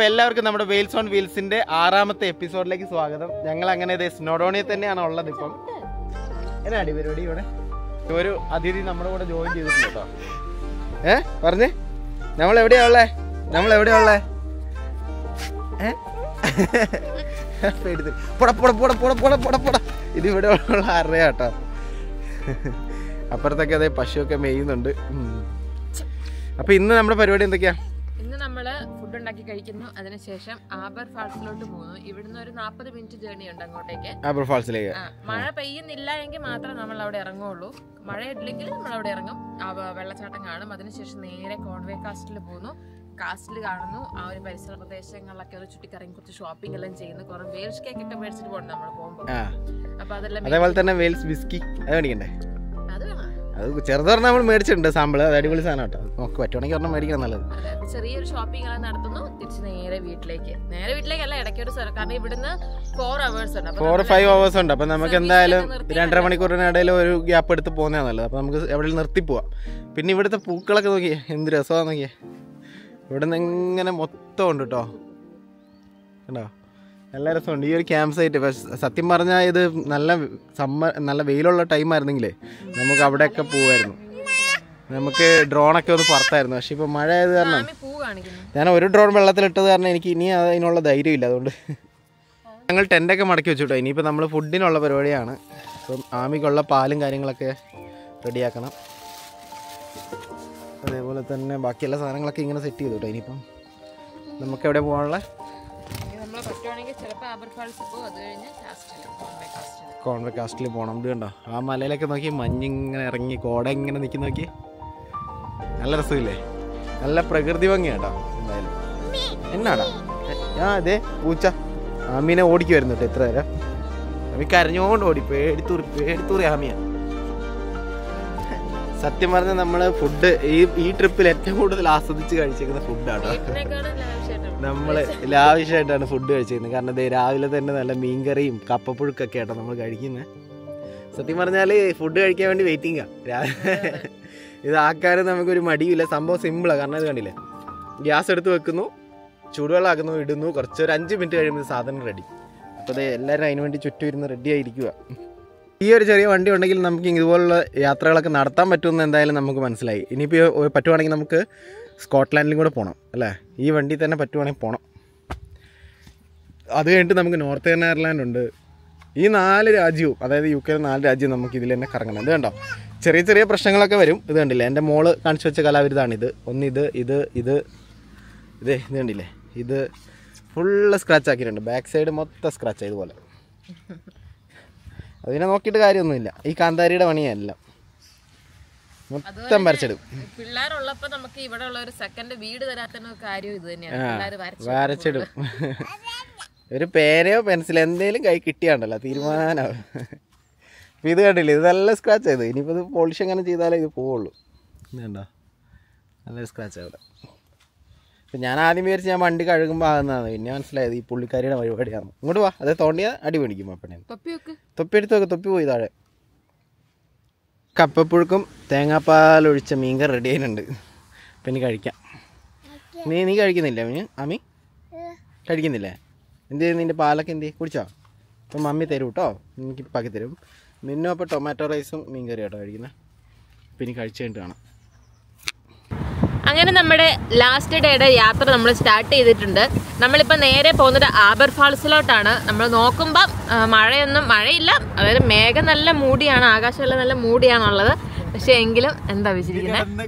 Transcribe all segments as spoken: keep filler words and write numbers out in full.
അപ്പോൾ എല്ലാവർക്കും നമ്മുടെ വെയിൽസ് ഓൺ വീൽസിന്റെ ആറാമത്തെ എപ്പിസോഡിലേക്ക് സ്വാഗതം. ഞങ്ങൾ അങ്ങനെ സ്നോഡോണിയിൽ തന്നെയാണ് ഉള്ളത്. ഇപ്പം എന്നാ അടി പരിപാടി ഇവിടെ ഒരു അതിഥി നമ്മുടെ കൂടെ ജോയിൻ ചെയ്തിട്ടുണ്ട് കേട്ടോ. ഏ പറഞ്ഞേ നമ്മൾ എവിടെയാ ഉള്ളേ നമ്മൾ എവിടെയാ ഉള്ളേ ഇത് ഇവിടെ ഉള്ള ആരുടെയാ കേട്ടോ. അപ്പുറത്തൊക്കെ അതെ പശുവൊക്കെ മേയുന്നുണ്ട്. അപ്പൊ ഇന്ന് നമ്മുടെ പരിപാടി എന്തൊക്കെയാ? ഇന്ന് നമ്മള് ഫുഡ് ഉണ്ടാക്കി കഴിക്കുന്നു. അതിനുശേഷം ആബർ ഫാൾസിലോട്ട് പോകുന്നു. ഇവിടുന്ന് ഒരു നാപ്പത് മിനിറ്റ് ജേർണി ഉണ്ട് അങ്ങോട്ടേക്ക്, ആബർ ഫാൾസിലേക്ക്. മഴ പെയ്യുന്നില്ല എങ്കിൽ മാത്രമേ നമ്മൾ അവിടെ ഇറങ്ങുള്ളൂ. മഴ ഇല്ലെങ്കിൽ നമ്മൾ അവിടെ ഇറങ്ങും, വെള്ളച്ചാട്ടം കാണും. അതിനുശേഷം നേരെ കോൺവേ കാസ്റ്റിൽ പോകുന്നു. കാസ്റ്റിൽ കാണുന്നു, ആ ഒരു പരിസര പ്രദേശങ്ങളിലൊക്കെ ഒരു ചുറ്റിക്കറങ്ങി കുറച്ച് ഷോപ്പിംഗ് എല്ലാം ചെയ്യുന്നു. കുറെ വെയിൽസ് കേക്ക് ഒക്കെ മേടിച്ചിട്ട് പോകണം നമ്മൾ പോകുമ്പോൾ. അപ്പൊ അതെല്ലാം അതേപോലെ തന്നെ വെയിൽസ് ബിസ്കി അത് മേടിക്കണ്ടേ? അത് വേണം. അത് ചെറുതൊരെണ്ണം നമ്മൾ മേടിച്ചിട്ടുണ്ട് സാമ്പിള്. അത് അടിപൊളി സാധനം കേട്ടോ. നമുക്ക് പറ്റുവാണെങ്കിൽ ഒരെണ്ണം മേടിക്കണം നല്ലത്. ചെറിയൊരു ഷോപ്പിംഗ് എല്ലാം നടത്തുന്നു. തിരിച്ച് നേരെ വീട്ടിലേക്ക്. നേരെ വീട്ടിലേക്കല്ല, ഇടയ്ക്ക് ഒരു സ്ഥലം. കാരണം ഇവിടുന്ന് ഫോർ അവേഴ്സ് ഉണ്ട്, ഫോർ ഫൈവ് അവേഴ്സ് ഉണ്ട്. അപ്പൊ നമുക്ക് എന്തായാലും രണ്ടര മണിക്കൂറിനിടയിൽ ഒരു ഗ്യാപ്പ് എടുത്ത് പോകുന്നതാണ് നല്ലത്. അപ്പൊ നമുക്ക് എവിടെയും നിർത്തി പോവാം. പിന്നെ ഇവിടുത്തെ പൂക്കളൊക്കെ നോക്കിയേ, എന്ത് രസമാണെന്ന് നോക്കിയേ. ഇവിടെ നിന്ന് ഇങ്ങനെ മൊത്തം ഉണ്ട് കേട്ടോ, കണ്ടോ? നല്ല രസമുണ്ട് ഈ ഒരു ക്യാമ്പ് സൈറ്റ്. പക്ഷെ സത്യം പറഞ്ഞാൽ ഇത് നല്ല സമ്മർ നല്ല വെയിലുള്ള ടൈം ആയിരുന്നെങ്കിലേ നമുക്ക് അവിടെയൊക്കെ പോവായിരുന്നു. നമുക്ക് ഡ്രോണൊക്കെ ഒന്ന് പുറത്തായിരുന്നു. പക്ഷെ ഇപ്പം മഴ ആയത് കാരണം ഞാൻ ഒരു ഡ്രോൺ വെള്ളത്തിലിട്ടത് കാരണം എനിക്ക് ഇനി അതിനുള്ള ധൈര്യമില്ല. അതുകൊണ്ട് ഞങ്ങൾ ടെൻ്റൊക്കെ മടക്കി വെച്ചു കേട്ടോ. ഇനിയിപ്പോൾ നമ്മൾ ഫുഡിനുള്ള പരിപാടിയാണ്. അപ്പം ആമിക്കുള്ള പാലും കാര്യങ്ങളൊക്കെ റെഡിയാക്കണം. അതേപോലെ തന്നെ ബാക്കിയുള്ള സാധനങ്ങളൊക്കെ ഇങ്ങനെ സെറ്റ് ചെയ്തു കേട്ടോ. ഇനിയിപ്പം നമുക്ക് എവിടെ പോകാനുള്ള കോൺവേ കാസ്റ്റിൽ പോകണം. ഇത് കണ്ടോ, ആ മലയിലൊക്കെ നോക്കി മഞ്ഞിങ്ങനെ ഇറങ്ങി കോട ഇങ്ങനെ നിൽക്കുന്ന നോക്കി, നല്ല രസമില്ലേ? നല്ല പ്രകൃതി ഭംഗിയാണ് കേട്ടോ. എന്തായാലും എന്നാടാ ആ അതെ പൂച്ച ആമീനെ ഓടിക്ക് വരുന്നു കേട്ടോ. എത്ര നേരം ആമി കരഞ്ഞോണ്ട് ഓടി, പേടിത്തൂറി പേടിത്തൂറി ആമിയാ. സത്യം പറഞ്ഞാൽ നമ്മൾ ഫുഡ് ഈ ഈ ട്രിപ്പിൽ ഏറ്റവും കൂടുതൽ ആസ്വദിച്ച് കഴിച്ചേക്കുന്ന ഫുഡാണ്. നമ്മൾ ലാവിഷായിട്ടാണ് ഫുഡ് കഴിച്ചിരുന്നത്. കാരണം ദേ രാവിലെ തന്നെ നല്ല മീൻകറിയും കപ്പപ്പുഴുക്കൊക്കെ ആട്ടോ നമ്മൾ കഴിക്കുന്നത്. സത്യം പറഞ്ഞാൽ ഫുഡ് കഴിക്കാൻ വേണ്ടി വെയിറ്റിംഗാണ്. ഇതാക്കാനും നമുക്കൊരു മടിയില്ല. സംഭവം സിമ്പിളാണ്. കാരണം ഇത് കണ്ടില്ലേ, ഗ്യാസ് എടുത്ത് വെക്കുന്നു, ചൂടുവെള്ളം ആക്കുന്നു, ഇടുന്നു, കുറച്ചൊരു അഞ്ച് മിനിറ്റ് കഴിയുമ്പോൾ സാധനം റെഡി. അപ്പോൾ അത് എല്ലാവരും അതിന് വേണ്ടി ചുറ്റും ഇരുന്ന് റെഡി ആയിരിക്കുക. ഈ ഒരു ചെറിയ വണ്ടി ഉണ്ടെങ്കിൽ നമുക്ക് ഇതുപോലുള്ള യാത്രകളൊക്കെ നടത്താൻ പറ്റുമെന്ന് എന്തായാലും നമുക്ക് മനസ്സിലായി. ഇനിയിപ്പോൾ പറ്റുവാണെങ്കിൽ നമുക്ക് സ്കോട്ട്ലാൻഡിലും കൂടെ പോകണം അല്ലേ? ഈ വണ്ടി തന്നെ പറ്റുവാണെങ്കിൽ പോകണം. അത് കഴിഞ്ഞിട്ട് നമുക്ക് നോർത്തേൺ അയർലാൻഡ് ഉണ്ട്. ഈ നാല് രാജ്യവും, അതായത് യു കെയിലെ നാല് രാജ്യവും നമുക്ക് ഇതിൽ തന്നെ കറങ്ങണം. ഇത് കണ്ടോ, ചെറിയ ചെറിയ പ്രശ്നങ്ങളൊക്കെ വരും. ഇത് കണ്ടില്ലേ, എൻ്റെ മോള് കാണിച്ചു വെച്ച കലാവിരുതാണിത്. ഒന്ന് ഇത് ഇത് ഇത് ഇതേ ഇത് കണ്ടില്ലേ, ഇത് ഫുള്ള് സ്ക്രാച്ച് ആക്കിയിട്ടുണ്ട്. ബാക്ക് സൈഡ് മൊത്തം സ്ക്രാച്ച് ഇതുപോലെ. അതിനെ നോക്കിയിട്ട് കാര്യമൊന്നുമില്ല. ഈ കാന്താരിയുടെ പണിയല്ല, മൊത്തം വരച്ചിടും. പിള്ളേരുള്ളപ്പോ നമുക്ക് ഇവിടെ ഉള്ള ഒരു സെക്കൻഡ് വീട് തരാത്ത കാര്യം ഇത് തന്നെയാണ്, വരച്ചിടും. ഒരു പേനയോ പെൻസിലോ എന്തേലും കൈ കിട്ടിയാണ്ടല്ലോ തീരുമാനമാവും. അപ്പം ഇത് കണ്ടില്ലേ, ഇത് നല്ല സ്ക്രാച്ച് ആയത്. ഇനിയിപ്പോൾ ഇത് പോളിഷ് എങ്ങനെ ചെയ്താലേ ഇത് പോവുള്ളൂ. ഇതുണ്ടോ, നല്ല സ്ക്രാച്ച് അവിടെ. അപ്പം ഞാൻ ആദ്യം വിചാരിച്ച് ഞാൻ വണ്ടി കഴുകുമ്പോൾ ആകുന്നതാണ്. പിന്നെ മനസ്സിലായത് ഈ പുള്ളിക്കാരിയുടെ പരിപാടിയാണ്. ഇങ്ങോട്ട് വാ, അത് തോണ്ടിയാൽ അടി മേടിക്കും. അപ്പണേ തൊപ്പി എടുത്ത് നോക്ക്, തൊപ്പി പോയി താഴെ. കപ്പപ്പുഴുക്കും തേങ്ങാപ്പാലൊഴിച്ച മീൻകറി റെഡി ആയിട്ടുണ്ട്. അപ്പം ഇനി കഴിക്കാം. നീ നീ കഴിക്കുന്നില്ല മീൻ? അമ്മി കഴിക്കുന്നില്ലേ? എന്ത് ചെയ്യും? നിൻ്റെ പാലൊക്കെ എന്ത് ചെയ്യും? കുടിച്ചോ? അപ്പം മമ്മി തരും കേട്ടോ, എനിക്ക് പാക്കി തരും. മിന്നും അപ്പോൾ ടൊമാറ്റോ റൈസും മീൻകറി കേട്ടോ കഴിക്കുന്നത്. അപ്പം ഇനി കഴിച്ച് കഴിഞ്ഞിട്ട് കാണാം. അങ്ങനെ നമ്മുടെ ലാസ്റ്റ് ഡേയുടെ യാത്ര നമ്മൾ സ്റ്റാർട്ട് ചെയ്തിട്ടുണ്ട്. നമ്മളിപ്പോൾ നേരെ പോകുന്നത് ആബർ ഫാൾസിലോട്ടാണ്. നമ്മൾ നോക്കുമ്പം മഴയൊന്നും മഴയില്ല, അതായത് മേഘം നല്ല മൂടിയാണ്, ആകാശമെല്ലാം നല്ല മൂടിയാണുള്ളത്. പക്ഷെ എങ്കിലും എന്താ വെച്ചിരിക്കുന്നത്,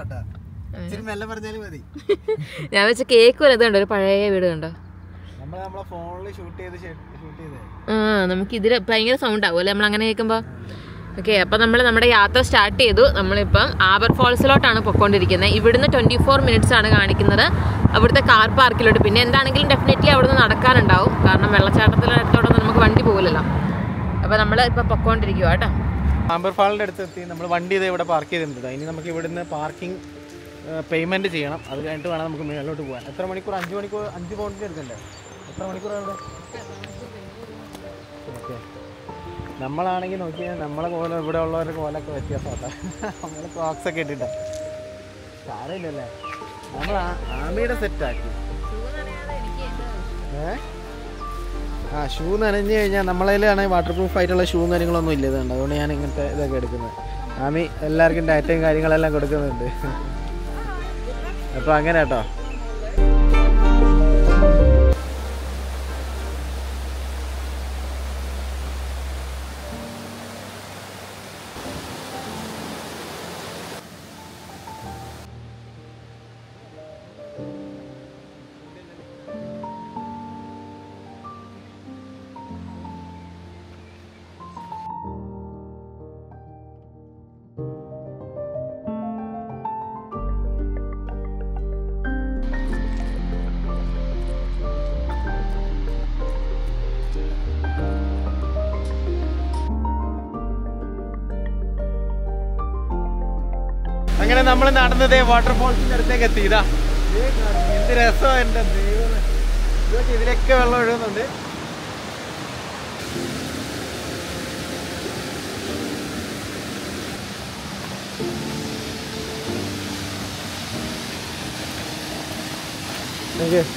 ഞാൻ വെച്ച കേക്ക് വരെ ഇത് കണ്ടോ, ഒരു പഴയ വീട് കണ്ടോ. ആ നമുക്ക് ഇതിൽ ഭയങ്കര സൗണ്ട് ആകുമല്ലേ നമ്മൾ അങ്ങനെ കേൾക്കുമ്പോൾ. ഓക്കെ, അപ്പം നമ്മൾ നമ്മുടെ യാത്ര സ്റ്റാർട്ട് ചെയ്തു. നമ്മളിപ്പം ആബർ ഫാൾസിലോട്ടാണ് പൊയ്ക്കൊണ്ടിരിക്കുന്നത്. ഇവിടുന്ന് ട്വൻറ്റി ഫോർ മിനിറ്റ്സ് ആണ് കാണിക്കുന്നത് അവിടുത്തെ കാർ പാർക്കിലോട്ട്. പിന്നെ എന്താണെങ്കിലും ഡെഫിനറ്റ്ലി അവിടുന്ന് നടക്കാനുണ്ടാവും, കാരണം വെള്ളച്ചാട്ടത്തിൻ്റെ അടുത്തോടൊന്നും നമുക്ക് വണ്ടി പോകില്ലല്ലോ. അപ്പോൾ നമ്മൾ ഇപ്പോൾ പൊയ്ക്കൊണ്ടിരിക്കുക കേട്ടോ. ആബർ ഫാളിൻ്റെ അടുത്ത് എത്തി. നമ്മൾ വണ്ടി ഇത് ഇവിടെ പാർക്ക് ചെയ്തിട്ടുണ്ട്. ഇനി നമുക്ക് ഇവിടുന്ന് പാർക്കിംഗ് പേയ്മെൻറ്റ് ചെയ്യണം. അത് കഴിഞ്ഞിട്ട് വേണം നമുക്ക് മേളിലോട്ട് പോകാൻ. എത്ര മണിക്കൂർ? അഞ്ച് മണിക്കൂർ അഞ്ച് പൗണ്ടിന് എടുക്കണ്ടേ? എത്ര മണിക്കൂറാണ് ഇവിടെ? ഓക്കെ, നമ്മളാണെങ്കിൽ നോക്കിയാൽ നമ്മളെ കോലം ഇവിടെ ഉള്ളവരുടെ കോലൊക്കെ വ്യത്യാസമാട്ടാ. നമ്മൾ ക്രോക്സ് ഒക്കെ ഇട്ടിട്ടാണ്. സാരമില്ലല്ലേ, നമ്മൾ ആമിയുടെ സെറ്റാക്കി. ആ ഷൂ നനഞ്ഞു കഴിഞ്ഞാൽ നമ്മളതിലാണെങ്കിൽ വാട്ടർ പ്രൂഫ് ആയിട്ടുള്ള ഷൂ കാര്യങ്ങളൊന്നും ഇല്ല ഇതുണ്ട്. അതുകൊണ്ട് ഞാൻ ഇങ്ങനത്തെ ഇതൊക്കെ എടുക്കുന്നത്. ആമി എല്ലാവർക്കും ഡാറ്റയും കാര്യങ്ങളെല്ലാം കൊടുക്കുന്നുണ്ട്. അപ്പോൾ അങ്ങനെ കേട്ടോ. അങ്ങനെ നമ്മൾ നടന്നത് വാട്ടർഫോൾസിന്റെ അടുത്തേക്ക് എത്തി. ഇതാ എന്ത് രസമാണ് എൻ്റെ ദൈവം. ഇതൊക്കെ ഇതിലൊക്കെ വെള്ളം ഒഴുകുന്നുണ്ട്. Thank you.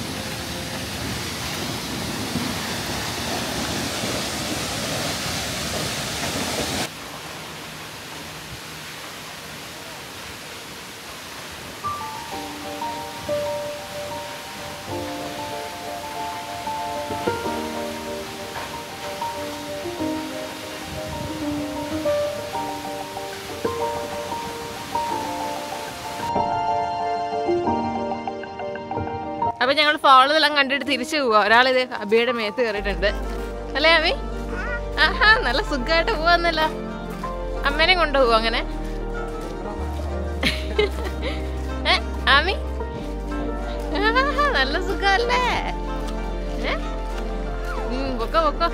അപ്പൊ ഞങ്ങൾ ഫോളെല്ലാം കണ്ടിട്ട് തിരിച്ചു പോവാ. ഒരാളിത് അബിയുടെ മേത്ത് കയറിയിട്ടുണ്ട് അല്ലേ അബി? ആഹാ നല്ല സുഖമായിട്ട് പോവാന്നല്ല. അമ്മേനെ കൊണ്ടുപോവാ അങ്ങനെ. ഏ ആമി നല്ല സുഖല്ലേ? പൊക്കോ പൊക്കോ.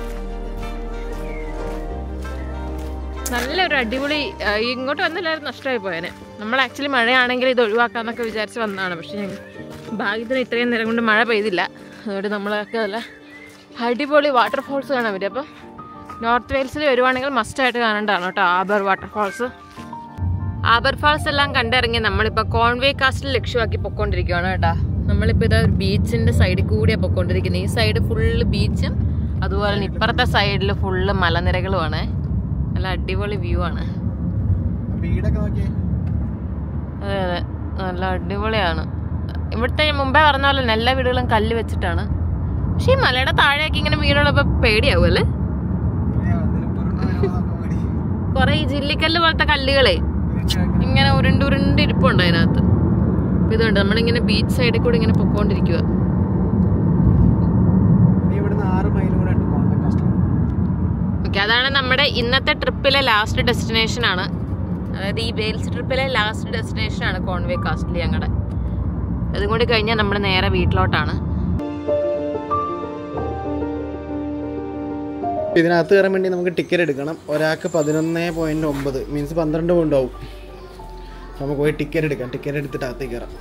നല്ലൊരു അടിപൊളി. ഇങ്ങോട്ട് വന്നില്ലായിരുന്നു നഷ്ടമായി പോയേനെ. നമ്മൾ ആക്ച്വലി മഴയാണെങ്കിൽ ഇത് ഒഴിവാക്കാന്നൊക്കെ വിചാരിച്ച് വന്നതാണ്. പക്ഷെ ഞങ്ങൾ ഭാഗ്യത്തിന് ഇത്രയും നേരം കൊണ്ട് മഴ പെയ്തില്ല. അതുകൊണ്ട് നമ്മളൊക്കെ നല്ല അടിപൊളി വാട്ടർഫോൾസ് കാണാൻ പറ്റും. അപ്പം നോർത്ത് വെയിൽസിൽ വരുവാണെങ്കിൽ മസ്റ്റായിട്ട് കാണേണ്ടതാണ് കേട്ടോ ആബർ വാട്ടർഫോൾസ്. ആബർ ഫാൾസ് എല്ലാം കണ്ടിറങ്ങി നമ്മളിപ്പോൾ കോൺവേ കാസ്റ്റിൽ ലക്ഷ്യമാക്കി പൊക്കോണ്ടിരിക്കുകയാണ് കേട്ടോ. നമ്മളിപ്പോൾ ഇതാ ഒരു ബീച്ചിൻ്റെ സൈഡിൽ കൂടിയാണ് പൊക്കോണ്ടിരിക്കുന്നത്. ഈ സൈഡ് ഫുള്ള് ബീച്ചും അതുപോലെ തന്നെ ഇപ്പുറത്തെ സൈഡിൽ ഫുള്ള് മലനിരകളുമാണ്. നല്ല അടിപൊളി വ്യൂ ആണ്. അതെ അതെ നല്ല അടിപൊളിയാണ്. ഇവിടുത്തെ മുമ്പേ പറഞ്ഞ പോലെ എല്ലാ വീടുകളും കല്ല് വെച്ചിട്ടാണ്. പക്ഷെ ഈ മലയുടെ താഴേക്ക് ഇങ്ങനെ വീടുകളപ്പോ പേടിയാവും അല്ലേ? കൊറേ ഈ ജില്ലിക്കല്ല് പോലത്തെ കല്ലുകളെ ഇങ്ങനെ ഉരുണ്ട് ഉരുണ്ട് ഇരിപ്പുണ്ട് അതിനകത്ത്. ഇതുണ്ട് നമ്മളിങ്ങനെ ബീച്ച് സൈഡിൽ കൂടെ ഇങ്ങനെ പൊക്കോണ്ടിരിക്കുക. ഓക്കെ, അതാണ് നമ്മുടെ ഇന്നത്തെ ട്രിപ്പിലെ ലാസ്റ്റ് ഡെസ്റ്റിനേഷൻ ആണ്. അതായത് ഈ വെയിൽസ് ട്രിപ്പിലെ ലാസ്റ്റ് ഡെസ്റ്റിനേഷൻ ആണ് കോൺവേ കാസ്റ്റിൽ ഞങ്ങളുടെ. അതും കൂടി കഴിഞ്ഞാൽ നമ്മൾ നേരെ വീട്ടിലോട്ടാണ്. ഇതിനകത്ത് കയറാൻ വേണ്ടി നമുക്ക് ടിക്കറ്റ് എടുക്കണം. ഒരാൾക്ക് പതിനൊന്ന് പോയിന്റ് ഒമ്പത് മീൻസ് പന്ത്രണ്ട് പൗണ്ട് ആവും. നമുക്ക് പോയി ടിക്കറ്റ് എടുക്കാം. ടിക്കറ്റ് എടുത്തിട്ട് അകത്തേക്ക് കയറാം.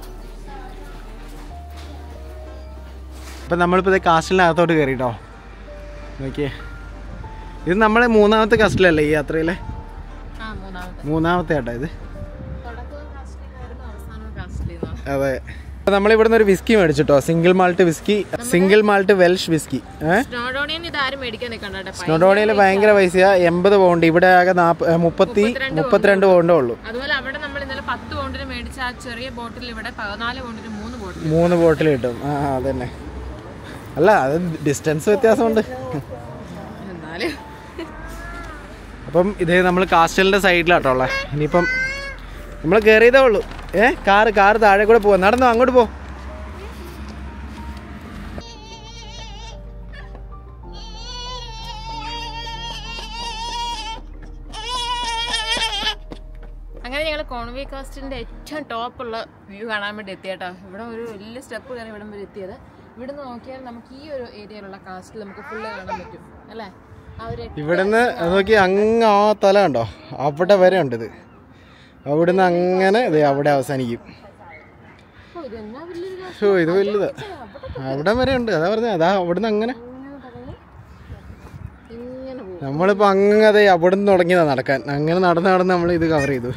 അപ്പം നമ്മളിപ്പോൾ ഇത് കാസ്റ്റിലിനകത്തോട്ട് കയറിട്ടോ. നോക്കിയേ, ഇത് നമ്മളെ മൂന്നാമത്തെ കാസ്റ്റിലല്ലേ ഈ യാത്രയിലെ? മൂന്നാമത്തെ ആട്ടോ ഇത്. അതെ, നമ്മളിവിടുന്ന് ഒരു വിസ്കി മേടിച്ചിട്ടോ. Single malt whisky, single malt Welsh whisky. സ്നോഡോണിയയിൽ ഭയങ്കര പൈസയാ, എൺപത് പൗണ്ട്. ഇവിടെ ആകെ മുപ്പത്തി മുപ്പത്തിരണ്ട് പൗണ്ടേ ഉള്ളൂ. മൂന്ന് ബോട്ടിൽ കിട്ടും. ആ അതന്നെ. അല്ല അത് ഡിസ്റ്റൻസ് വ്യത്യാസമുണ്ട്. അപ്പം ഇത് നമ്മൾ കാസ്റ്റലിന്റെ സൈഡിലാട്ടോ ഉള്ളത്. ഇനിയിപ്പം നമ്മൾ കയറിയതേ ഉള്ളൂ. ഏ കാറ് കാറ് താഴെ കൂടെ പോവാ. നടന്നോ, അങ്ങോട്ട് പോ. അങ്ങനെ ഞങ്ങൾ കോൺവേ കാസ്റ്റിന്റെ ഏറ്റവും ടോപ്പുള്ള വ്യൂ കാണാൻ വേണ്ടി എത്തിയേട്ടോ. ഇവിടെ ഒരു വലിയ സ്റ്റെപ്പ് കയറി ഇവിടം വരെ എത്തിയത്. ഇവിടെ നിന്ന് നോക്കിയാൽ നമുക്ക് ഈ ഒരു ഏരിയയിലുള്ള കാസ്റ്റിൽ നമുക്ക് ഫുള്ള് കാണാൻ പറ്റും അല്ലേ? ഇവിടുന്ന് നോക്കി അങ്ങ് ആ തല ഉണ്ടോ, അവിടെ വരെ ഉണ്ട് ഇത്. അവിടുന്ന് അങ്ങനെ ഇത് അവിടെ അവസാനിക്കും. ഓ ഇത് വലുതാ, അവിടെ വരെ ഉണ്ട്. അതാ പറഞ്ഞത്, അതാ അവിടുന്ന് അങ്ങനെ നമ്മളിപ്പോൾ അങ്ങനെ അതെ അവിടുന്ന് തുടങ്ങിയതാ നടക്കാൻ. അങ്ങനെ നടന്ന് നടന്ന് നമ്മൾ ഇത് കവർ ചെയ്തു.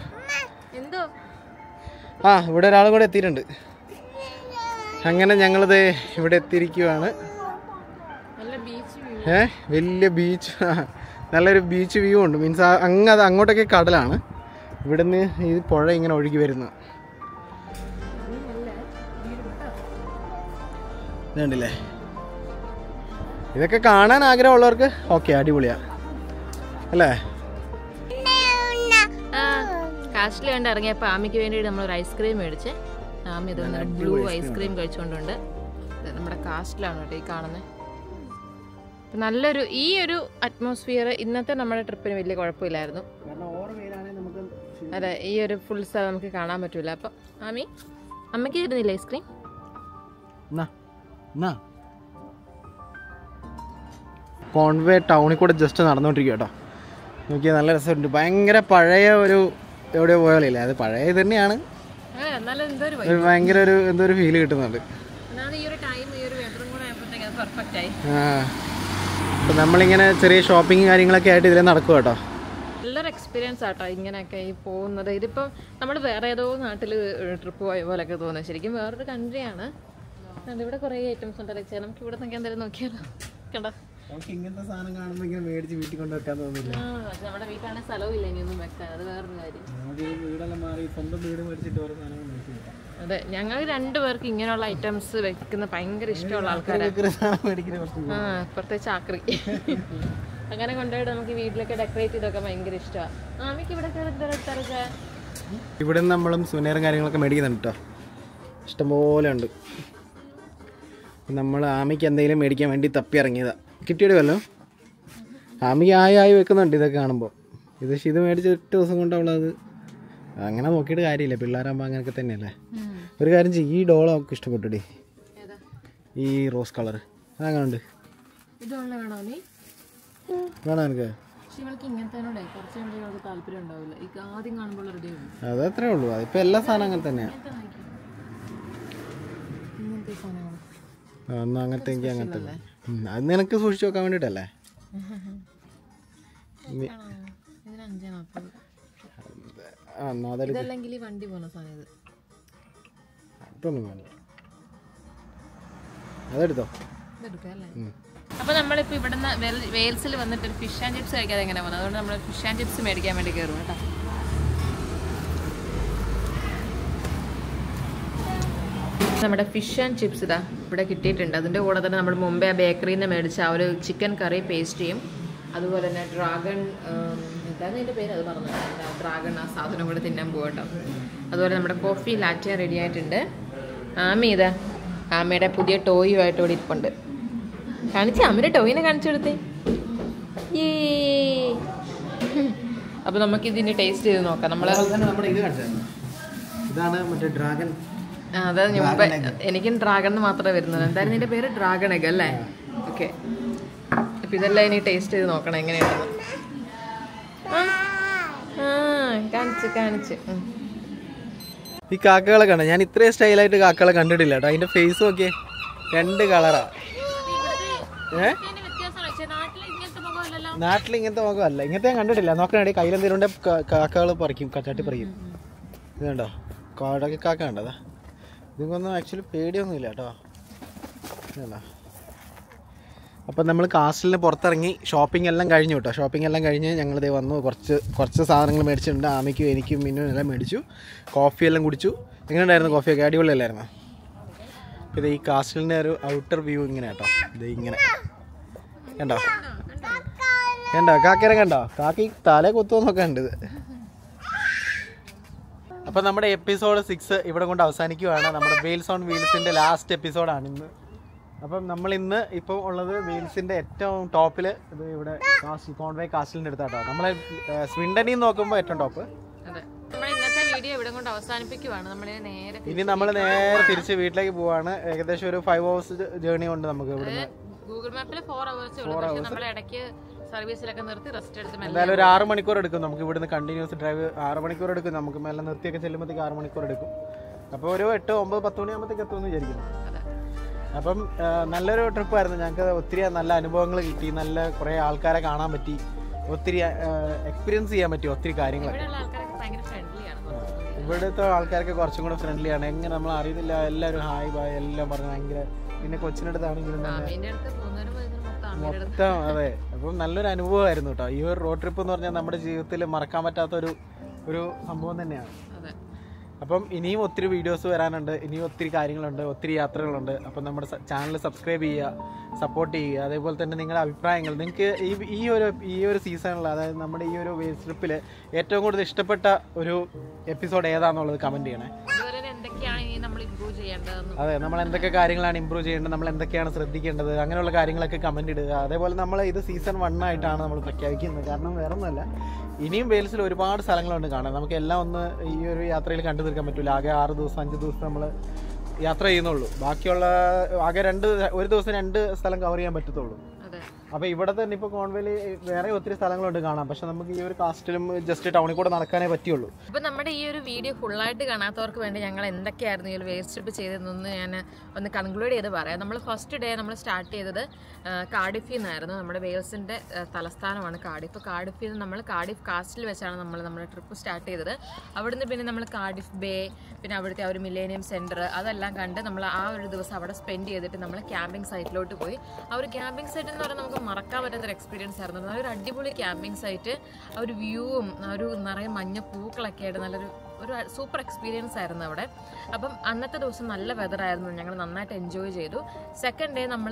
ആ ഇവിടെ ഒരാളും കൂടെ എത്തിയിട്ടുണ്ട്. അങ്ങനെ ഞങ്ങളിത് ഇവിടെ എത്തിയിരിക്കുവാണ്. ഏ വലിയ ബീച്ച്, നല്ലൊരു ബീച്ച് വ്യൂ ഉണ്ട്. മീൻസ് അങ്ങ് അത് അങ്ങോട്ടൊക്കെ കടലാണ്, ഇവിടുന്ന് ഈ പുഴ ഇങ്ങനെ ഒഴുകി വരുന്നത് ഇതുണ്ടല്ലേ. ഇതൊക്കെ കാണാൻ ആഗ്രഹമുള്ളവർക്ക് ഓക്കെ, അടിപൊളിയാ അല്ലേ. കാസ്റ്റിൽ കണ്ട് ഇറങ്ങിയപ്പോൾ ആമിക്ക് വേണ്ടിയിട്ട് നമ്മളൊരു ഐസ്ക്രീം മേടിച്ച്, ആമി ഇതൊന്ന് ബ്ലൂ ഐസ്ക്രീം കഴിച്ചുകൊണ്ടുണ്ട്. നമ്മുടെ കാസ്റ്റിലാണ് കേട്ടോ ഈ കാണുന്നത്. നല്ലൊരു ഈ ഒരു അറ്റ്മോസ്ഫിയർ ഇന്നത്തെ നമ്മുടെ ട്രിപ്പിന് വലിയ കുഴപ്പമില്ലായിരുന്നു. അതെ, ഈ ഒരു ഫുൾ സ്ഥലം നമുക്ക് കാണാൻ പറ്റൂല. അപ്പം ആമി അമ്മയ്ക്ക് തരുന്നില്ല ഐസ്ക്രീം? കോൺവേ ടൗണിൽ കൂടെ ജസ്റ്റ് നടന്നുകൊണ്ടിരിക്കുക കേട്ടോ. നോക്കിയാൽ നല്ല രസമുണ്ട്. ഭയങ്കര പഴയ ഒരു എവിടെയോ പോയാലില്ല, അത് പഴയ തന്നെയാണ്, ഒരു ഭയങ്കര ഒരു എന്തോ ഒരു ഫീല് കിട്ടുന്നുണ്ട്. ആ, അപ്പം നമ്മളിങ്ങനെ ചെറിയ ഷോപ്പിംഗ് കാര്യങ്ങളൊക്കെ ആയിട്ട് ഇതിൽ നടക്കും കേട്ടോ. നല്ലൊരു എക്സ്പീരിയൻസ് ആട്ടോ ഇങ്ങനെയൊക്കെ ഈ പോകുന്നത്. ഇതിപ്പം നമ്മൾ വേറെ ഏതോ നാട്ടിൽ ട്രിപ്പ് പോയ പോലെയൊക്കെ തോന്നുന്നത്. ശരിക്കും വേറൊരു കൺട്രിയാണ്. ഇവിടെ കുറേ ഐറ്റംസ് ഉണ്ടല്ലോ. ചേച്ചി നമുക്ക് ഇവിടെ നിൽക്കാൻ എന്തായാലും നോക്കിയാലോ? കണ്ടോ, ഇങ്ങനത്തെ സാധനം കാണുമ്പോൾ ഇങ്ങനെ മേടിച്ച് വീട്ടിൽ കൊണ്ട് വെക്കാൻ തോന്നില്ല. നമ്മുടെ വീട്ടാണെങ്കിൽ സ്ഥലവും ഇല്ല ഇനിയൊന്നും വെക്കാൻ, അത് വേറൊരു കാര്യം. വീടെല്ലാം മാറി സ്വന്തം വീട് മേടിച്ചിട്ട് ഓരോ സാധനങ്ങൾ മേടിച്ചില്ല. അതെ, ഞങ്ങൾ രണ്ടുപേർക്ക് ഇങ്ങനെയുള്ള ഐറ്റംസ് വെക്കുന്ന ഭയങ്കര ഇഷ്ടമുള്ള ആൾക്കാരാണ്. ആ, പ്രത്യേകിച്ച് ആക്രി അങ്ങനെ കൊണ്ടുപോയിട്ട് നമുക്ക് വീട്ടിലൊക്കെ ഡെക്കറേറ്റ് ചെയ്തൊക്കെ ഭയങ്കര ഇഷ്ടമാണ്. ആമിക്ക് ഇവിടെ ഇവിടെ നമ്മളും സുനേറും കാര്യങ്ങളൊക്കെ മേടിക്കുന്നുണ്ട് കേട്ടോ, ഇഷ്ടംപോലെ ഉണ്ട്. നമ്മൾ ആമിക്ക് എന്തെങ്കിലും മേടിക്കാൻ വേണ്ടി തപ്പി ഇറങ്ങിയതാണ്. കിട്ടിയിടുമല്ലോ, ആമിക്ക് ആയി ആയി വെക്കുന്നുണ്ട് ഇതൊക്കെ കാണുമ്പോൾ. ഇത് ഇത് മേടിച്ച് എട്ട് ദിവസം കൊണ്ട് അവളത് അങ്ങനെ നോക്കിയിട്ട് കാര്യമില്ല, പിള്ളേരാകുമ്പോൾ അങ്ങനെയൊക്കെ തന്നെയല്ലേ. ഒരു കാര്യം ചെയ്യും, ഈ ഡോൾ അവൾക്ക് ഇഷ്ടപ്പെട്ടുടി, ഈ റോസ് കളർ അതങ്ങനെ ഉണ്ട്. വേണോ എനിക്ക്? അതത്രേ ഉള്ളൂ, അതിപ്പോൾ എല്ലാ സാധനം അങ്ങനെ തന്നെയാണ്. എന്നാൽ അങ്ങനത്തെ എനിക്ക് അങ്ങനത്തെ അത് നിനക്ക് സൂക്ഷിച്ച് വെക്കാൻ വേണ്ടിയിട്ടല്ലേ. അതെടുത്തോ. അപ്പോൾ നമ്മളിപ്പോൾ ഇവിടുന്ന് വെയിൽസിൽ വന്നിട്ട് ഒരു ഫിഷ് ആൻഡ് ചിപ്സ് കഴിക്കാതെ എങ്ങനെ പോകുന്നത്, അതുകൊണ്ട് നമ്മൾ ഫിഷ് ആൻഡ് ചിപ്സ് മേടിക്കാൻ വേണ്ടി കയറും കേട്ടോ. നമ്മുടെ ഫിഷ് ആൻഡ് ചിപ്സ് ഇതാ ഇവിടെ കിട്ടിയിട്ടുണ്ട്. അതിൻ്റെ കൂടെ തന്നെ നമ്മൾ മുമ്പേ ആ ബേക്കറിയിൽ നിന്ന് മേടിച്ച ആ ഒരു ചിക്കൻ കറി പേസ്റ്റിയും അതുപോലെ തന്നെ ഡ്രാഗൺ എന്താണ് അതിൻ്റെ പേര് അത് പറഞ്ഞു, ഡ്രാഗൺ ആ സാധനം കൂടെ തിന്നാൻ പോകട്ടോ. അതുപോലെ നമ്മുടെ കോഫി ലാറ്റ റെഡി ആയിട്ടുണ്ട്. ആമി ഇതാ ആമയുടെ പുതിയ ടോയുമായിട്ട് ഇവിടെ ഇരിപ്പുണ്ട്. കാണിച്ച് ആമയുടെ ടോയിനെ കാണിച്ചു കൊടുത്തേ. ഈ അപ്പോൾ നമുക്ക് ഇതിന് ടേസ്റ്റ് ചെയ്ത് നോക്കാം. നമ്മൾ ഇതാണ് മറ്റേ ഡ്രാഗൺ. അതെ, മുമ്പ് എനിക്കും ഡ്രാഗൺ മാത്രമേ വരുന്നത്. എന്തായാലും നിന്റെ പേര് ഡ്രാഗൺ എഗ് അല്ലേ? ഓക്കെ, അപ്പം ഇതെല്ലാം ഇനി ടേസ്റ്റ് ചെയ്ത് നോക്കണം എങ്ങനെയാണെന്ന്. ആ കാണിച്ച് കാണിച്ച് ഈ കാക്കകളെ കണ്ട ഞാൻ ഇത്രയും സ്റ്റൈലായിട്ട് കാക്കകളെ കണ്ടിട്ടില്ല കേട്ടോ. അതിൻ്റെ ഫേസ് നോക്കിയേ, രണ്ട് കളറാ. ഏ നാട്ടിൽ ഇങ്ങനത്തെ മുഖമല്ല, ഇങ്ങനത്തെ ഞാൻ കണ്ടിട്ടില്ല. നോക്കണേ, കയ്യിലെന്തെങ്കിലും കാക്കകൾ പറിക്കും, കച്ചാട്ടി പറിക്കും. ഇത് കണ്ടോ, കാടൊക്കെ കാക്ക കണ്ടതാ. ഇതൊന്നും ആക്ച്വലി പേടിയൊന്നുമില്ല കേട്ടോ. ഇതല്ല. അപ്പം നമ്മൾ കാസ്റ്റിലിന് പുറത്തിറങ്ങി ഷോപ്പിംഗ് എല്ലാം കഴിഞ്ഞു കേട്ടോ. ഷോപ്പിംഗ് എല്ലാം കഴിഞ്ഞ് ഞങ്ങളിതേ വന്നു. കുറച്ച് കുറച്ച് സാധനങ്ങൾ മേടിച്ചിട്ടുണ്ട്. ആമിക്കും എനിക്കും മിന്നും എല്ലാം മേടിച്ചു. കോഫി എല്ലാം കുടിച്ചു. എങ്ങനെ ഉണ്ടായിരുന്നു കോഫിയൊക്കെ? അടിപൊളിയല്ലായിരുന്നു. അപ്പോൾ ഇത് ഈ കാസ്റ്റിലിൻ്റെ ഒരു ഔട്ടർ വ്യൂ ഇങ്ങനെ കേട്ടോ. ഇത് ഇങ്ങനെ കണ്ടോ, കണ്ടോ കാക്കേനെ കണ്ടോ? കാക്കി തലേ കുത്തുമെന്നൊക്കെ ഉണ്ട് ഇത്. അപ്പം നമ്മുടെ എപ്പിസോഡ് സിക്സ് ഇവിടെ കൊണ്ട് അവസാനിക്കുകയാണ്. നമ്മുടെ വെയിൽസ് ഓൺ വീൽസിൻ്റെ ലാസ്റ്റ് എപ്പിസോഡാണ് ഇന്ന്. അപ്പം നമ്മൾ ഇന്ന് ഇപ്പോൾ ഉള്ളത് വെയിൽസിൻ്റെ ഏറ്റവും ടോപ്പിൽ, ഇത് ഇവിടെ കാസ്റ്റ് കോൺവേ കാസ്റ്റിലിൻ്റെ അടുത്താട്ടോ. നമ്മളെ സ്വിൻഡനിൽ നിന്ന് നോക്കുമ്പോൾ ഏറ്റവും ടോപ്പ്. വീഡിയോ ഇവിടെ കൊണ്ട് അവസാനിപ്പിക്കുവാണ്. നമ്മൾ നേരെ ഇനി നമ്മൾ നേരെ തിരിച്ച് വീട്ടിലേക്ക് പോവാണ്. ഏകദേശം ഒരു ഫൈവ് ഹവേഴ്സ് ജേർണി ഉണ്ട് നമുക്ക് ഇവിടുന്ന്. ഗൂഗിൾ മാപ്പിൽ ഫോർ അവേഴ്സ് നമ്മൾ ഇടയ്ക്ക് സർവീസിലൊക്കെ നിർത്തി റെസ്റ്റ് എടുത്ത് എന്തായാലും ഒരു ആറ് മണിക്കൂർ എടുക്കും നമുക്ക് ഇവിടുന്ന് കണ്ടിന്യൂസ് ഡ്രൈവ്. ആറ് മണിക്കൂർ എടുക്കും നമുക്ക്. മെല്ലെ നിർത്തിയൊക്കെ ചെല്ലുമ്പോഴത്തേക്ക് ആറ് മണിക്കൂർ എടുക്കും. അപ്പോൾ ഒരു എട്ട് ഒമ്പത് പത്ത് മണിയാകുമ്പോഴത്തേക്ക് എത്തുമെന്ന് വിചാരിക്കുന്നു. അപ്പം നല്ലൊരു ട്രിപ്പായിരുന്നു. ഞങ്ങൾക്ക് ഒത്തിരി നല്ല അനുഭവങ്ങൾ കിട്ടി. നല്ല കുറേ ആൾക്കാരെ കാണാൻ പറ്റി. ഒത്തിരി എക്സ്പീരിയൻസ് ചെയ്യാൻ പറ്റി ഒത്തിരി കാര്യങ്ങൾ. ഇവിടുത്തെ ആൾക്കാരൊക്കെ കുറച്ചും കൂടെ ഫ്രണ്ട്ലിയാണ്. എങ്ങനെ നമ്മൾ അറിയുന്നില്ല, എല്ലാവരും ഹായ് ബായ് എല്ലാം പറഞ്ഞ് ഭയങ്കര. പിന്നെ കൊച്ചിനടുത്താണെങ്കിലും മൊത്തം. അതെ, അപ്പം നല്ലൊരു അനുഭവമായിരുന്നു കേട്ടോ. ഈ ഒരു റോഡ് ട്രിപ്പ് എന്ന് പറഞ്ഞാൽ നമ്മുടെ ജീവിതത്തിൽ മറക്കാൻ പറ്റാത്തൊരു ഒരു സംഭവം തന്നെയാണ്. അപ്പം ഇനിയും ഒത്തിരി വീഡിയോസ് വരാനുണ്ട്, ഇനിയും ഒത്തിരി കാര്യങ്ങളുണ്ട്, ഒത്തിരി യാത്രകളുണ്ട്. അപ്പം നമ്മുടെ ചാനൽ സബ്സ്ക്രൈബ് ചെയ്യുക, സപ്പോർട്ട് ചെയ്യുക. അതേപോലെ തന്നെ നിങ്ങളുടെ അഭിപ്രായങ്ങൾ, നിങ്ങൾക്ക് ഈ ഈ ഒരു ഈ ഒരു സീസണിൽ, അതായത് നമ്മുടെ ഈ ഒരു വേസ്റ്റ് ട്രിപ്പിൽ ഏറ്റവും കൂടുതൽ ഇഷ്ടപ്പെട്ട ഒരു എപ്പിസോഡ് ഏതാണെന്നുള്ളത് കമൻറ്റ് ചെയ്യണേ. അതെ, നമ്മൾ എന്തൊക്കെ കാര്യങ്ങളാണ് ഇമ്പ്രൂവ് ചെയ്യേണ്ടത്, നമ്മൾ എന്തൊക്കെയാണ് ശ്രദ്ധിക്കേണ്ടത്, അങ്ങനെയുള്ള കാര്യങ്ങളൊക്കെ കമൻറ്റ് ഇടുക. അതേപോലെ നമ്മൾ ഇത് സീസൺ വൺ ആയിട്ടാണ് നമ്മൾ പ്രഖ്യാപിക്കുന്നത്. കാരണം വേറെ ഒന്നുമല്ല, ഇനിയും വെയിൽസിൽ ഒരുപാട് സ്ഥലങ്ങളുണ്ട് കാണാൻ. നമുക്ക് എല്ലാം ഒന്ന് ഈ ഒരു യാത്രയിൽ കണ്ടു തീർക്കാൻ പറ്റില്ല. ആകെ ആറ് ദിവസം അഞ്ച് ദിവസം നമ്മൾ യാത്ര ചെയ്യുന്നുള്ളൂ. ബാക്കിയുള്ള ആകെ രണ്ട് ഒരു ദിവസം രണ്ട് സ്ഥലം കവർ ചെയ്യാൻ പറ്റത്തുള്ളൂ. അപ്പോൾ ഇവിടെ തന്നെ ഇപ്പോൾ കോൺവേലി വേറെ ഒത്തിരി സ്ഥലങ്ങളുണ്ട് കാണാം. പക്ഷെ നമുക്ക് ഈ ഒരു കാസ്റ്റിലും ജസ്റ്റ് ടൗണിൽ കൂടെ നടക്കാനേ പറ്റുള്ളൂ. അപ്പോൾ നമ്മുടെ ഈ ഒരു വീഡിയോ ഫുള്ളായിട്ട് കാണാത്തവർക്ക് വേണ്ടി ഞങ്ങൾ എന്തൊക്കെയായിരുന്നു ഈ ഒരു വേസ്റ്റ് ട്രിപ്പ് ചെയ്തതെന്ന് ഞാൻ ഒന്ന് കൺക്ലൂഡ് ചെയ്ത് പറയാം. നമ്മൾ ഫസ്റ്റ് ഡേ നമ്മൾ സ്റ്റാർട്ട് ചെയ്തത് കാർഡിഫിൽ നിന്നായിരുന്നു. നമ്മുടെ വെയിൽസിൻ്റെ തലസ്ഥാനമാണ് കാർഡിഫ്. കാർഡിഫിൽ നിന്ന് നമ്മൾ കാർഡിഫ് കാസ്റ്റിൽ വെച്ചാണ് നമ്മൾ നമ്മുടെ ട്രിപ്പ് സ്റ്റാർട്ട് ചെയ്തത്. അവിടുന്ന് പിന്നെ നമ്മൾ കാർഡിഫ് ബേ, പിന്നെ അവിടുത്തെ ആ ഒരു മില്ലേനിയം സെൻറ്റർ, അതെല്ലാം കണ്ട് നമ്മൾ ആ ഒരു ദിവസം അവിടെ സ്പെൻഡ് ചെയ്തിട്ട് നമ്മൾ ക്യാമ്പിംഗ് സൈറ്റിലോട്ട് പോയി. ആ ഒരു ക്യാമ്പിംഗ് സൈറ്റ് എന്ന് പറഞ്ഞാൽ നമുക്ക് മറക്കാൻ പറ്റാത്തൊരു എക്സ്പീരിയൻസ് ആയിരുന്നു. നല്ലൊരു അടിപൊളി ക്യാമ്പിംഗ് സൈറ്റ്, ആ ഒരു വ്യൂവും ആ ഒരു നിറയെ മഞ്ഞ പൂക്കളൊക്കെ ആയിട്ട് നല്ലൊരു ഒരു സൂപ്പർ എക്സ്പീരിയൻസ് ആയിരുന്നു അവിടെ. അപ്പം അന്നത്തെ ദിവസം നല്ല വെതറായിരുന്നു, ഞങ്ങൾ നന്നായിട്ട് എൻജോയ് ചെയ്തു. സെക്കൻഡ് ഡേ നമ്മൾ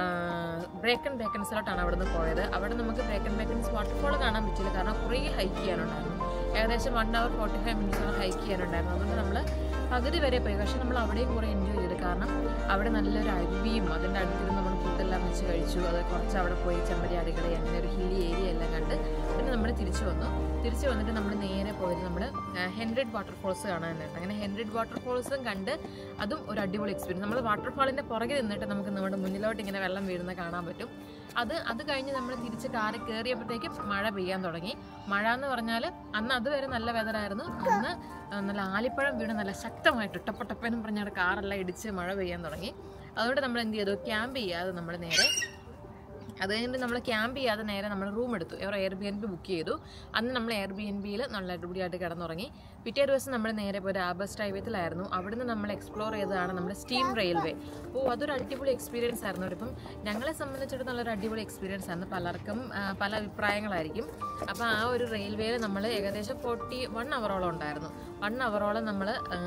ബ്രേക്കൺ ബേക്കൻസിലോട്ടാണ് അവിടെ നിന്ന് പോയത്. അവിടെ നമുക്ക് ബ്രേക്കൺ ബേക്കൻസ് വാട്ടർഫോൾ കാണാൻ പറ്റില്ല, കാരണം കുറേ ഹൈക്ക് ചെയ്യാനുണ്ടായിരുന്നു. ഏകദേശം വൺ അവർ ഫോർട്ടി ഫൈവ് മിനിറ്റ്സോളം ഹൈക്ക് ചെയ്യാനുണ്ടായിരുന്നു. അതുകൊണ്ട് നമ്മൾ പകുതി വരെ പോയി. പക്ഷെ നമ്മൾ അവിടെയും കുറേ എൻജോയ് ചെയ്തു, കാരണം അവിടെ നല്ലൊരു അരുവിയും അതിൻ്റെ അടുത്തിരുന്ന് നമ്മൾ ഫുഡെല്ലാം വെച്ച് കഴിച്ചു. അത് കുറച്ച് അവിടെ പോയി ചെമ്മരിയാടുകളെ അങ്ങനെ ഒരു ഹില്ലി ഏരിയ എല്ലാം കണ്ട് പിന്നെ നമ്മൾ തിരിച്ചു വന്നു. തിരിച്ചു വന്നിട്ട് നമ്മൾ നേരെ പോയത് നമ്മൾ ഹെൻറിഡ് വാട്ടർഫോൾസ് കാണാനായിട്ട്. അങ്ങനെ ഹെൻറിഡ് വാട്ടർഫോൾസും കണ്ട് അതും ഒരു അടിപൊളി എക്സ്പീരിയൻസ്. നമ്മൾ വാട്ടർഫാളിൻ്റെ പുറകെ നിന്നിട്ട് നമുക്ക് നമ്മുടെ മുന്നിലോട്ട് ഇങ്ങനെ വെള്ളം വീഴുന്ന കാണാൻ പറ്റും. അത് അത് കഴിഞ്ഞ് നമ്മൾ തിരിച്ച് കാറ് കയറിയപ്പോഴത്തേക്കും മഴ പെയ്യാൻ തുടങ്ങി. മഴ എന്ന് പറഞ്ഞാൽ അന്ന് അതുവരെ നല്ല വെതറായിരുന്നു. അന്ന് നല്ല ആലിപ്പഴം വീണ് നല്ല ശക്തമായിട്ട് ടപ്പട്ടപ്പേന്നും പറഞ്ഞാൽ കാറെല്ലാം ഇടിച്ച് മഴ പെയ്യാൻ തുടങ്ങി. അതുകൊണ്ട് നമ്മൾ എന്ത് ചെയ്തു, ക്യാമ്പ് ചെയ്യാതെ നമ്മൾ നേരെ അത് കഴിഞ്ഞിട്ട് നമ്മൾ ക്യാമ്പ് ചെയ്യാതെ നേരെ നമ്മൾ റൂം എടുത്തു. ഒരു Airbnb book ചെയ്തു. അന്ന് നമ്മൾ എയർ ബി എൻ ബിയിൽ നല്ല അടിപൊളിയായിട്ട് കിടന്നുറങ്ങി. പിറ്റേ ദിവസം നമ്മൾ നേരെ പോയി ആബസ്റ്റ് ഹൈവേത്തിലായിരുന്നു. അവിടുന്ന് നമ്മൾ എക്സ്പ്ലോർ ചെയ്തതാണ് നമ്മുടെ സ്റ്റീം റെയിൽവേ. ഓ, അതൊരു അടിപൊളി എക്സ്പീരിയൻസ് ആയിരുന്നു. ഇപ്പം ഞങ്ങളെ സംബന്ധിച്ചിടത്തോളം നല്ലൊരു അടിപൊളി എക്സ്പീരിയൻസ് ആയിരുന്നു. പലർക്കും പല അഭിപ്രായങ്ങളായിരിക്കും. അപ്പോൾ ആ ഒരു റെയിൽവേയിൽ നമ്മൾ ഏകദേശം ഫോർട്ടി വൺ അവറോളം ഉണ്ടായിരുന്നു. വൺ അവറോളം നമ്മൾ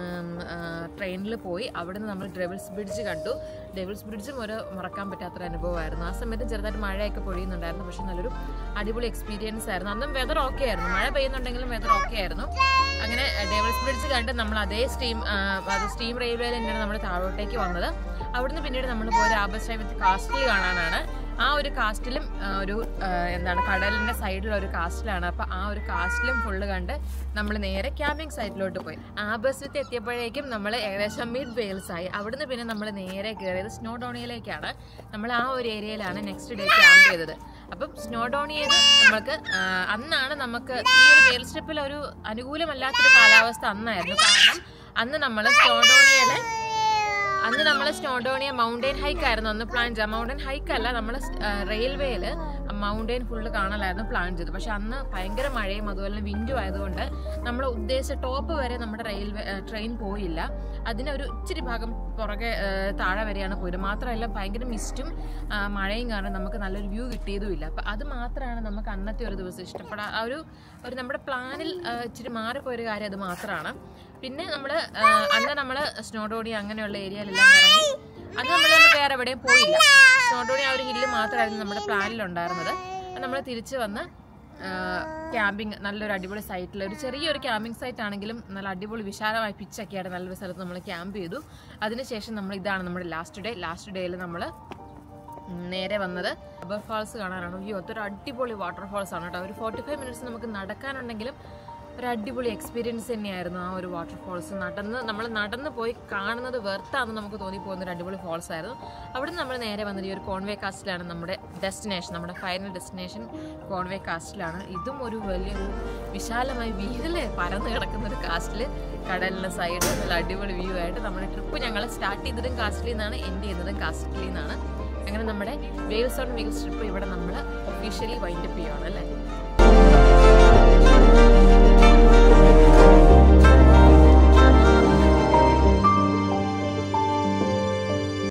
ട്രെയിനിൽ പോയി. അവിടുന്ന് നമ്മൾ ഡെവിൾസ് ബ്രിഡ്ജ് കണ്ടു. ഡെവിൾസ് ബ്രിഡ്ജും ഒരു മറക്കാൻ പറ്റാത്തൊരു അനുഭവമായിരുന്നു. ആ സമയത്ത് ചെറുതായിട്ട് മഴയൊക്കെ പൊഴിയുന്നുണ്ടായിരുന്നു. പക്ഷെ നല്ലൊരു അടിപൊളി എക്സ്പീരിയൻസ് ആയിരുന്നു. അന്നും വെതർ ഓക്കെ ആയിരുന്നു, മഴ പെയ്യുന്നുണ്ടെങ്കിലും വെതർ ഓക്കെ ആയിരുന്നു. അങ്ങനെ ഡെവിൾസ് ബ്രിഡ്ജ് കണ്ട് നമ്മൾ അതേ സ്റ്റീം അത് സ്റ്റീം റെയിൽവേയിൽ തന്നെയാണ് നമ്മൾ താഴോട്ടേക്ക് വന്നത്. അവിടുന്ന് പിന്നീട് നമ്മൾ പോയത് ആബസ്റ്റ് ഹൈവേത്ത് കാസ്റ്റിൽ കാണാനാണ്. ആ ഒരു കാസ്റ്റിലും ഒരു എന്താണ് കടലിൻ്റെ സൈഡിലുള്ള ഒരു കാസ്റ്റിലാണ്. അപ്പോൾ ആ ഒരു കാസ്റ്റിലും ഫുള്ള് കണ്ട് നമ്മൾ നേരെ ക്യാമ്പിംഗ് സൈറ്റിലോട്ട് പോയി. ആബസ്റ്റ് എത്തിയപ്പോഴേക്കും നമ്മൾ ഏകദേശം മിഡ് വെയിൽസ് ആയി. അവിടുന്ന് പിന്നെ നമ്മൾ നേരെ കയറിയത് സ്നോഡോണിയയിലേക്കാണ്. നമ്മൾ ആ ഒരു ഏരിയയിലാണ് നെക്സ്റ്റ് ഡേ ക്യാമ്പ് ചെയ്തത്. അപ്പം സ്നോഡോണിയയിൽ നമുക്ക് അന്നാണ് നമുക്ക് ഈ ഒരു വെയിൽ സ്ട്രിപ്പിൽ ഒരു അനുകൂലമല്ലാത്തൊരു കാലാവസ്ഥ അന്നായിരുന്നു. കാരണം അന്ന് നമ്മൾ സ്നോഡോണിയയിലെ അന്ന് നമ്മൾ സ്നോഡോണിയ മൗണ്ടെയിൻ ഹൈക്ക് ആയിരുന്നു അന്ന് പ്ലാൻ ചെയ്തത്. മൗണ്ടെയിൻ ഹൈക്ക് അല്ല, നമ്മൾ റെയിൽവേയിൽ മൗണ്ടെയിൻ ഫുള്ള് കാണലായിരുന്നു പ്ലാൻ ചെയ്തത്. പക്ഷെ അന്ന് ഭയങ്കര മഴയും അതുപോലെ വിൻഡും ആയതുകൊണ്ട് നമ്മൾ ഉദ്ദേശിച്ച ടോപ്പ് വരെ നമ്മുടെ റെയിൽവേ ട്രെയിൻ പോയില്ല. അതിനൊരു ഇച്ചിരി ഭാഗം പുറകെ താഴെ വരെയാണ് പോയത്. മാത്രമല്ല ഭയങ്കര മിസ്റ്റും മഴയും കാരണം നമുക്ക് നല്ലൊരു വ്യൂ കിട്ടിയതുമില്ല. അപ്പം അത് മാത്രമാണ് നമുക്ക് അന്നത്തെ ഒരു ദിവസം ഇഷ്ടപ്പെടാൻ ആ ഒരു ഒരു നമ്മുടെ പ്ലാനിൽ ഇച്ചിരി മാറിപ്പോയൊരു കാര്യം അത് മാത്രമാണ്. പിന്നെ നമ്മൾ അന്ന് നമ്മൾ സ്നോഡോണി അങ്ങനെയുള്ള ഏരിയയിലെല്ലാം ഇറങ്ങി. അന്ന് നമ്മൾ വേറെ എവിടെയും പോയില്ല. സ്നോഡോണി ആ ഒരു ഹില്ല് മാത്രമായിരുന്നു നമ്മുടെ പ്ലാനിലുണ്ടായിരുന്നത്. നമ്മൾ തിരിച്ച് വന്ന് ക്യാമ്പിങ് നല്ലൊരു അടിപൊളി സൈറ്റിൽ ഒരു ചെറിയൊരു ക്യാമ്പിംഗ് സൈറ്റ് ആണെങ്കിലും നല്ല അടിപൊളി വിശാലമായ പിച്ചൊക്കെയാണ് നല്ലൊരു സ്ഥലത്ത് നമ്മൾ ക്യാമ്പ് ചെയ്തു. അതിനുശേഷം നമ്മൾ ഇതാണ് നമ്മുടെ ലാസ്റ്റ് ഡേ. ലാസ്റ്റ് ഡേയിൽ നമ്മൾ നേരെ വന്നത് വാട്ടർ ഫാൾസ് കാണാനാണ്. അയ്യോ, അതൊരു അടിപൊളി വാട്ടർഫാൾസ് ആണ് കേട്ടോ. ഒരു ഫോർട്ടി ഫൈവ് മിനിറ്റ്സ് നമുക്ക് നടക്കാനുണ്ടെങ്കിലും ഒരു അടിപൊളി എക്സ്പീരിയൻസ് തന്നെയായിരുന്നു ആ ഒരു വാട്ടർഫാൾസ്. നടന്ന് നമ്മൾ നടന്ന് പോയി കാണുന്നത് വെർത്താന്ന് നമുക്ക് തോന്നിപ്പോകുന്ന ഒരു അടിപൊളി ഫാൾസ് ആയിരുന്നു. അവിടെ നിന്ന് നമ്മൾ നേരെ വന്നത് ഈ ഒരു കോൺവേ കാസ്റ്റിലാണ് നമ്മുടെ ഡെസ്റ്റിനേഷൻ. നമ്മുടെ ഫൈനൽ ഡെസ്റ്റിനേഷൻ കോൺവേ കാസ്റ്റിലാണ്. ഇതും ഒരു വലിയൊരു വിശാലമായി വീതിൽ പരന്ന് കിടക്കുന്ന ഒരു കാസ്റ്റിൽ, കടലിൻ്റെ സൈഡ് നല്ല അടിപൊളി വ്യൂ ആയിട്ട് നമ്മുടെ ട്രിപ്പ് ഞങ്ങൾ സ്റ്റാർട്ട് ചെയ്തതും കാസ്റ്റിലിൽ നിന്നാണ്, എൻഡ് ചെയ്യുന്നതും കാസ്റ്റിലിൽ നിന്നാണ്. അങ്ങനെ നമ്മുടെ വെയിൽസ് ഓൺ വീൽസ് ട്രിപ്പ് ഇവിടെ നമ്മൾ ഒഫീഷ്യലി വൈൻഡപ്പ് ചെയ്യുകയാണ് അല്ലേ.